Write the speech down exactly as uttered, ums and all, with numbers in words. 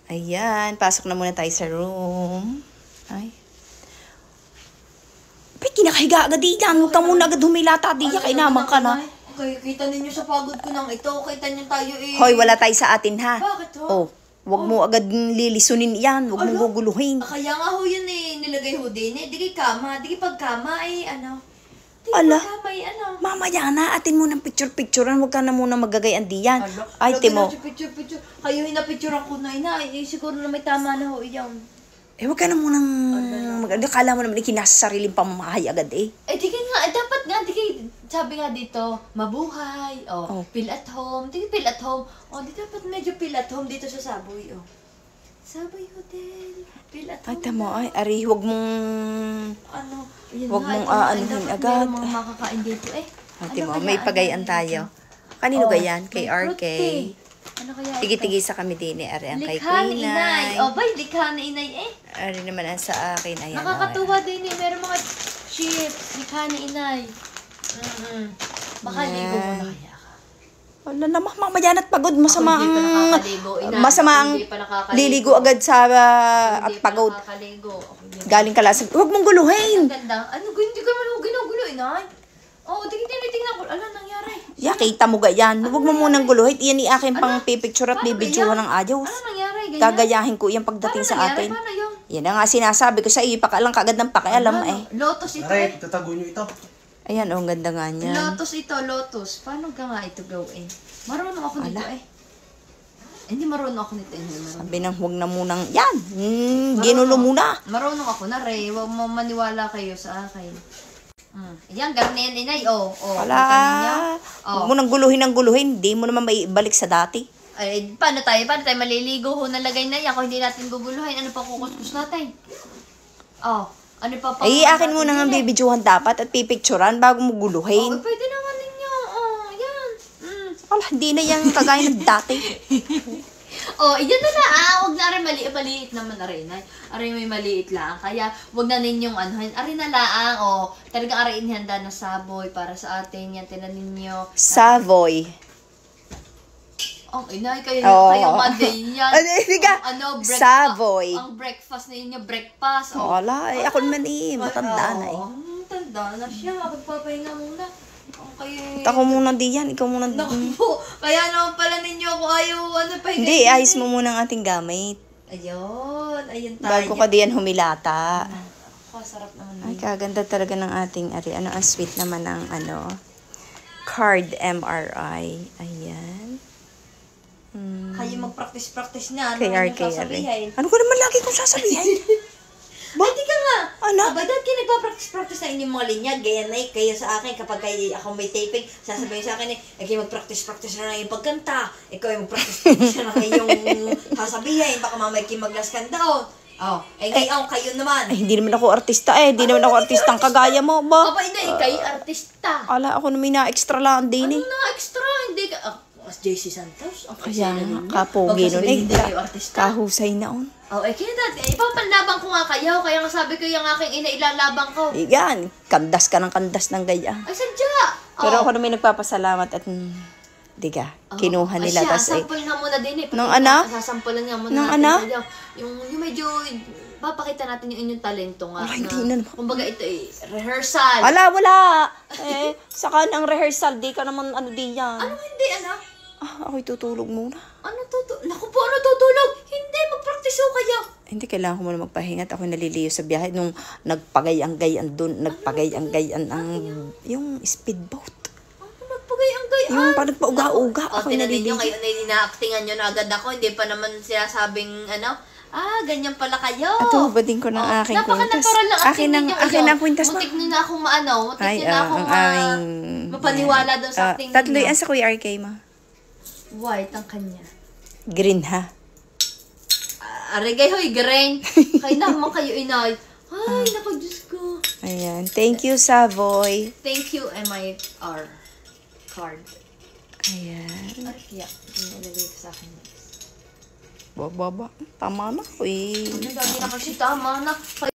Ayan, pasok na muna tayo sa room. Ay. Ba't kinakahiga agad diyan? Huwag ka muna agad humilata diyan. Kaya naman ka na. Okay, kita ninyo sa pagod ko ng ito. Kita niyo tayo eh. Hoy, wala tayo sa atin ha. Bakit ho? Oh, huwag mo agad lilisunin yan. Huwag mo guguluhin. Kaya nga ho yun eh, nilagay ho din eh. Di kay kama, di kay pagkama eh, ano. Di Ala. pagkama eh, ano. Mamaya na, atin mo ng picture-picturean. Huwag ka na muna magagayan diyan. Ay, lagi Timo. na siya picture, picture. Kayo hinapicturean ko na ina. Eh, siguro na may tama na ho iyan. Eh, huwag ka na munang mag- Kala mo naman ikinasa sariling pamamahay agad eh. Eh, di kay nga, eh, dapat nga, di kay, sabi nga dito, mabuhay, o, Oh. feel at home, di kay feel at home. O, di dapat medyo feel at home dito sa Saboy, o. Saboy Hotel, feel at Ay, home. tamo, na. ay, ari, huwag mong... Ano, yun Huwag nga, mong ito nga, aanuhin eh, dapat agad. meron mga makakain dito, eh. Ate Ano mo, kaya, may ano pagayan dito? tayo. Kanino Oh, gayan? Kay may R K. fruit tea. Ano kaya ito? Tigi-tigi sa kami din eh. Ari ang kay Likha ni inay. Quinay. O, bay, likha ni inay, eh. Ari naman ang sa akin. Ayan. Nakakatuwa din, eh. Meron mga chips, likha ni inay. Mm-hmm. Baka Yan. ligo mo na kaya ka. Wala naman, mamaya na't pagod. Masama Ako hindi pa ang... nakakaligo, inay. Masama Ako ang hindi pa nakakaligo. liligo agad sa uh, Ako at hindi pa pagod. nakakaligo. Ako hindi pa- Galing ka lasag. Huwag mong guluhin. Ang ganda. Ano, hindi ka naman ako ginugulo, inay. Oo, di tinitingnan ko. Ala, nangyari. Ya, kita mo gayan. Huwag mo munang guluhin. Iyan i akin pang pipicture at Paano bibidyohan ganyan? ng ayos. Ano nangyari? Ganyan? Gagayahin ko yan pagdating Paano sa nangyari? atin. Paano yun? Yan na nga sinasabi ko sa iyo. Pakalang kagad ng pakialam Ano? eh. Lotus ito Aray, eh. tatago nyo ito. Ayan, oh, ang ganda nga niyan. Lotus ito, lotus. Paano ka nga ito gawin? Marunong ako nito Ala. eh. Hindi marunong ako nito. Hindi marunong. Sabi nang huwag na munang, yan, mm, ginulo muna. Marunong ako na rin. Huwag mo maniwala kayo sa akin. Mm. Yan, ganun na yan, inay. Oh, oh. Wala. kita ninyo? Huwag Oh. mo nang guluhin ng guluhin. Di mo naman maibalik sa dati. Ay, paano tayo? Paano tayo maliligo ho? Nalagay na yan. Kung hindi natin guguluhin, ano pa kukuskus natin? Oh, ano pa pa? Ay, akin mo nang ang bibidyohan dapat at pipicturan bago mo Oh, guluhin. pwede naman ninyo. Oh, yan. Mm. Wala, hindi na yan kagaya ng dati. Oh, yan na na. Ah, wag na rin maliit. Maliit naman na rin. Ay, aray may maliit lang. Kaya, wag na ninyong ano. Aray na laang. Oh, talagang aray inihanda na saboy para sa atin. Yan, tinan ninyo. Savoy. Ang inay, kayo, Oo. kayo maday yan. Ano, hindi ka? Ang ano, breakfast. Savoy. Ang breakfast ninyo, breakfast. Oh. Wala, eh, ako naman eh, matanda na eh. Oo, matanda na siya. Magpapahinga muna. Okay. Ako muna diyan, ikaw muna. Naku po, kaya naman pala ninyo ako ayaw, ano pa Hindi, ayos mo muna ang ating gamit. Ayun, ayun tayo. Bago ka diyan humilata. Ako, sarap naman. Ay, kaganda talaga ng ating, ari, ano, ang sweet naman ng, ano, card M R I. Ayan. Hmm. Kayo mag-practice-practice na. Ano Kay R yung K, ari. sasabihin? Ano ko naman lagi kong sasabihin? Ba? Ay, di ka nga. Ano? Aba, dahil kayo nagpa-practice-practice na inyong mga linya. Gaya na eh, kayo sa akin. Kapag kayo, ako may taping, sasabihin sa akin eh, eh kayo mag-practice-practice na lang yung pagkanta. Ikaw yung mag-practice-practice na lang yung sasabihin. Baka mamay kayo mag-last down. Oh, eh ngayon, kayo naman. Ay, hindi naman ako artista eh. Hindi naman ako artistang kagaya mo, ba? Aba, hindi, kayo artista. Ala, ako naman na-extra lang din eh. Ano na extra? Hindi ka... Ah, mas J C Santos? Ang Kaya kasina nga, ninyo. kapogi Huwag nun sasabihin, eh. Hindi kayo artista. Kahusay na on. Oh, eh, kaya dati, eh, ipapanlaban ko nga kayo. Kaya nga sabi ko yung aking ina, ilalabang ko. Yan, kandas ka ng kandas ng gaya. Ay, sadya. Pero Oh. ako naman nagpapasalamat at mm, di ka, Oh. kinuha Ay, nila. siya, Tas eh, sample nga muna din eh. Nung ana? Sasampulan nga muna Nung natin. ana? Sadya. Yung, yung medyo, papakita natin yung inyong talento nga. Wala, hindi na naman. Kumbaga ito eh, rehearsal. Wala, wala. Eh, saka ng rehearsal, di ka naman ano di yan. Ano hindi, ano? Ah, ako'y tutulog muna. Ano tutulog? Naku po, ano tutulog? Hindi, mag-practice ho kayo. Hindi, kailangan ko muna magpahinga at ako'y naliliyo sa biyahe. Nung nagpagay-ang-gayan doon, nagpagay-ang-gayan ang yung speedboat. Ano nagpagay ang gay? Yung parang pauga-uga, O, ako'y tinanin naliliyo. nyo, kayo na ina-actingan nyo na agad ako. Hindi pa naman sinasabing, ano, ah, ganyan pala kayo. At hubadin ko ng Oh, aking kwintas. napaka-natural lang Akin acting ang, ninyo. akin Ayaw, ang kwintas mo. Muntik nyo na akong maano, muntik Ay, nyo na ah, akong ang ma- aming... mapaniwala doon sa Ah, acting tatlo ninyo. yan sa Kuya R K mo. White ang kanya. Green ha. Ah, arigay hoy, grain. Kayo naman kayo, inay. Ay, naku, Diyos ko. Ayan. Thank you, Savoy. Thank you, M I R card. Ayan. Ay, kaya, inilagay ko sa akin. Baba, ba. Tama na ko eh. Ano, dami na kasi tama na.